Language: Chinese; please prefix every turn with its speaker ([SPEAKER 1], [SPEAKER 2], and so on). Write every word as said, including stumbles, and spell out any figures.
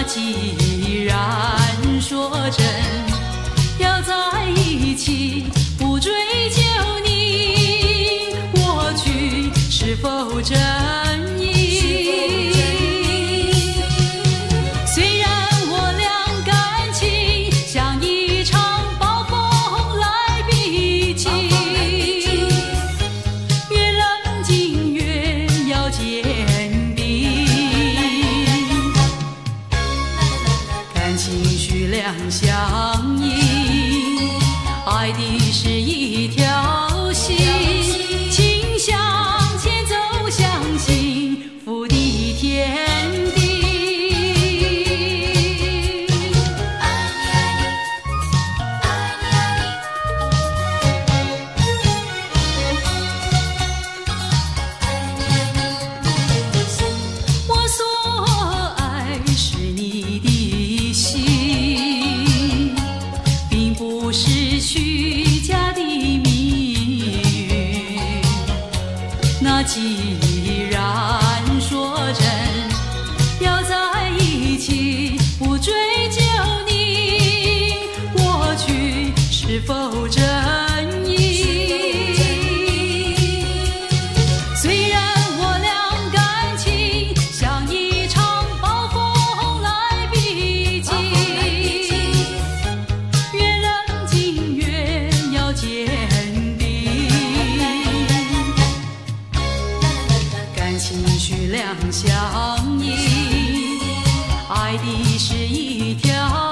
[SPEAKER 1] 既然说真，要在一起，不追究你过去是否真意。虽然我俩感情像一场暴风来逼近，越冷静越要坚定。感情需两相依，爱的是一条心，请向前走向幸福的天地。我所爱是你的心，并不是虚假的谜语。那既然说真，要在一起，不追究你过去是否真意。虽然我俩感情像一场暴风来逼近，越冷静越要坚定。感情需两相依，爱的是一条